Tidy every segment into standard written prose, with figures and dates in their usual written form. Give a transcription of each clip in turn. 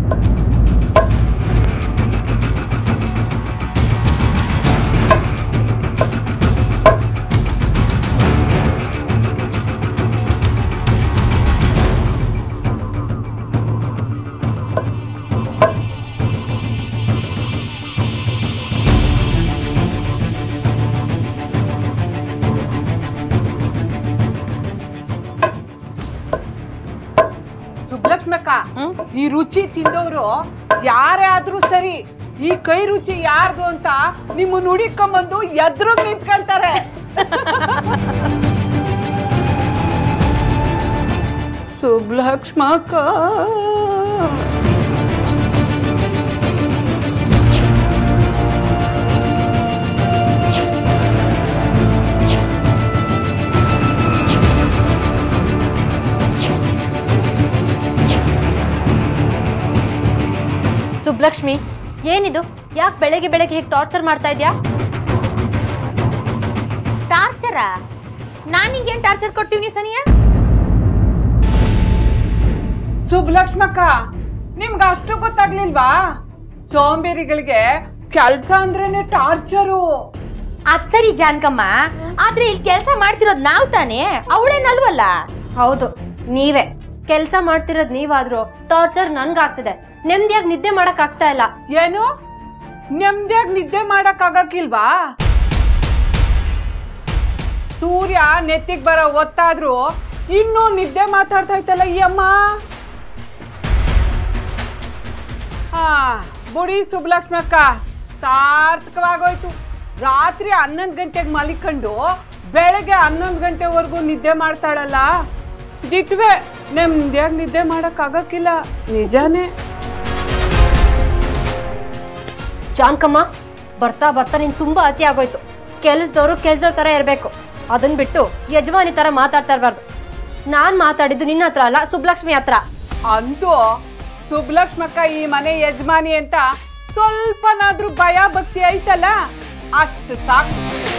ಸುಬ್ಲಕ್ಷ್ಮಕ್ಕ, ಈ ರುಚಿ ತಿಂದವರು ಯಾರೇ ಆದ್ರೂ ಸರಿ, ಈ ಕೈ ರುಚಿ ಯಾರ್ದು ಅಂತ ನಿಮ್ಮ ನುಡಿಕೊಂಬಂದು ಎದ್ರು ನಿಂತ್ಕೊಂತಾರೆ. ಸುಬ್ಲಕ್ಷ್ಮಕ್ಕ, ಸುಬ್ಲಕ್ಷ್ಮಿ, ಏನಿದು? ಯಾಕೆ ಬೆಳಗ್ಗೆ ಬೆಳಗ್ಗೆ ಹೀಗೆ ಟಾರ್ಚರ್ ಮಾಡ್ತಾ ಇದ್ಯಾ? ಟಾರ್ಚರಾ? ನಾನು ನಿಂಗೇನು ಟಾರ್ಚರ್ ಕೊಡ್ತೀವಿ ಸನಿಯಾ? ಸುಬ್ಲಕ್ಷ್ಮಕ್ಕ, ನಿಮ್ಗೆ ಅಷ್ಟು ಗೊತ್ತಾಗ್ಲಿಲ್ವಾ? ಸೋಂಬೇರಿಗಳಿಗೆ ಕೆಲ್ಸ ಅಂದ್ರೇನೆ ಟಾರ್ಚರು. ಅದ್ ಸರಿ ಜಾನ್ಕಮ್ಮ, ಆದ್ರೆ ಇಲ್ಲಿ ಕೆಲಸ ಮಾಡ್ತಿರೋದು ನಾವ್ ತಾನೇ, ಅವಳೇನಲ್ವಲ್ಲ? ಹೌದು, ನೀವೇ ಕೆಲಸ ಮಾಡ್ತಿರೋದು. ನೀವಾದ್ರೂ ಟಾರ್ಚರ್ ನನ್ಗಾಗ್ತಿದೆ. ನೆಮ್ಮದಿಯಾಗಿ ನಿದ್ದೆ ಮಾಡಕ್ ಆಗ್ತಾ ಇಲ್ಲ. ಏನು ನೆಮ್ಮದಿಯಾಗಿ ನಿದ್ದೆ ಮಾಡಕ್ ಆಗಕ್ಕಿಲ್ವಾ? ಸೂರ್ಯ ನೆತ್ತಿಗ್ ಬರೋ ಹೊತ್ತಾದ್ರೂ ಇನ್ನೂ ನಿದ್ದೆ ಮಾತಾಡ್ತಾ ಇತ್ತಲ್ಲ ಈ ಅಮ್ಮ. ಹಾ ಬುಡಿ ಸುಬ್ಲಕ್ಷ್ಮಕ್ಕ, ಸಾರ್ಥಕವಾಗೋಯ್ತು. ರಾತ್ರಿ 11 ಗಂಟೆಗೆ ಮಲಿಕೊಂಡು ಬೆಳಗ್ಗೆ 11 ಗಂಟೆವರೆಗೂ ನಿದ್ದೆ ಮಾಡ್ತಾಳಲ್ಲ, ದಿಟ್ವೆ ನೆಮ್ಮದಿಯಾಗಿ ನಿದ್ದೆ ಮಾಡಕ್ ಆಗಕ್ಕಿಲ್ಲ. ನಿಜಾನೇ. ಜಾನ್ಕಮ್ಮ, ಬರ್ತಾ ಬರ್ತಾ ನೀನ್ ತುಂಬಾ ಅತಿ ಆಗೋಯ್ತು. ಕೆಲ್ಸದವ್ರು ಕೆಲ್ಸದವ್ರ ತರ ಇರ್ಬೇಕು, ಅದನ್ ಬಿಟ್ಟು ಯಜಮಾನಿ ತರ ಮಾತಾಡ್ತಾ ಇರ್ಬಾರ್ದು. ನಾನ್ ಮಾತಾಡಿದ್ದು ನಿನ್ನ ಹತ್ರ ಅಲ್ಲ, ಸುಬ್ಲಕ್ಷ್ಮಿ ಹತ್ರ. ಅಂತೂ ಸುಬ್ಲಕ್ಷ್ಮಕ್ಕ ಈ ಮನೆ ಯಜಮಾನಿ ಅಂತ ಸ್ವಲ್ಪನಾದ್ರೂ ಭಯ ಭಕ್ತಿ ಐತಲ್ಲ, ಅಷ್ಟು ಸಾಕು.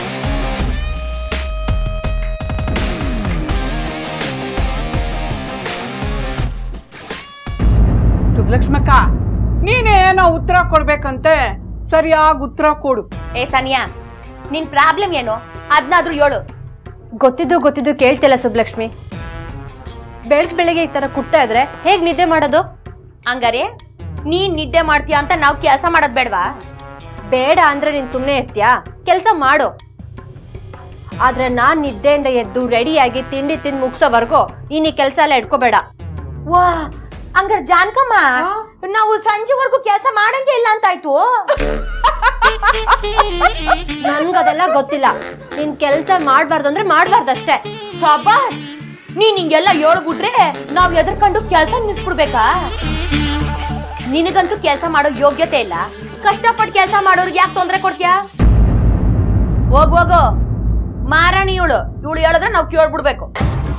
ಸುಬ್ಲಕ್ಷ್ಮಕ್ಕ, ನೀನೇನೋ ಉತ್ತರ ಕೊಡ್ಬೇಕಂತೆ, ಸರಿಯಾಗಿ ಉತ್ತರ ಕೊಡು. ಏ ಸನಿಯಾ, ನಿನ್ ಪ್ರಾಬ್ಲಮ್ ಏನು ಅದ್ನಾದ್ರೂ ಹೇಳು. ಗೊತ್ತಿದ್ದು ಕೇಳ್ತಿಲ್ಲ ಸುಬ್ಲಕ್ಷ್ಮಿ. ಬೆಳಗ್ಗೆ ಈ ತರ ಕುಟ್ತಾ ಇದ್ರೆ ಹೇಗ್ ನಿದ್ದೆ ಮಾಡೋದು? ಹಂಗಾರೆ ನೀನ್ ನಿದ್ದೆ ಮಾಡ್ತೀಯ ಅಂತ ನಾವ್ ಕೆಲಸ ಮಾಡೋದ್ ಬೇಡವಾ? ಬೇಡ ಅಂದ್ರೆ ನೀನ್ ಸುಮ್ನೆ ಇರ್ತೀಯಾ? ಕೆಲ್ಸ ಮಾಡು. ಆದ್ರೆ ನಾನ್ ನಿದ್ದೆಯಿಂದ ಎದ್ದು ರೆಡಿಯಾಗಿ ತಿಂಡಿ ತಿಂದು ಮುಗ್ಸೋವರೆಗೂ ನೀನ್ ಈ ಕೆಲ್ಸ ಎಲ್ಲ ಇಟ್ಕೋಬೇಡ. ವಾ, ಹಂಗಾರೆ ಜಾನ್ಕಮ್ಮ, ನಾವು ಸಂಜೆವರೆಗೂ ಕೆಲಸ ಮಾಡಂಗೆ ಇಲ್ಲ ಅಂತಾಯ್ತು. ನನ್ಗದೆಲ್ಲ ಗೊತ್ತಿಲ್ಲ. ನೀನ್ ಕೆಲ್ಸ ಮಾಡ್ಬಾರ್ದು ಅಂದ್ರೆ ಮಾಡ್ಬಾರ್ದಷ್ಟೇ. ಸಬಾಸ್, ನೀನ್ ಹಿಂಗೆಲ್ಲ ಹೇಳ್ಬಿಟ್ರೆ ನಾವ್ ಎದರ್ಕೊಂಡು ಕೆಲಸ ನಿಲ್ಸ್ಬಿಡ್ಬೇಕಾ? ನಿನಗಂತೂ ಕೆಲಸ ಮಾಡೋ ಯೋಗ್ಯತೆ ಇಲ್ಲ. ಕಷ್ಟಪಟ್ಟು ಕೆಲಸ ಮಾಡೋರ್ಗೆ ಯಾಕೆ ತೊಂದರೆ ಕೊಡ್ತೀಯಾ? ಹೋಗು, ಮಾರಾಣಿ ಇವಳು ಹೇಳಿದ್ರೆ ನಾವ್ ಕೇಳ್ಬಿಡ್ಬೇಕು.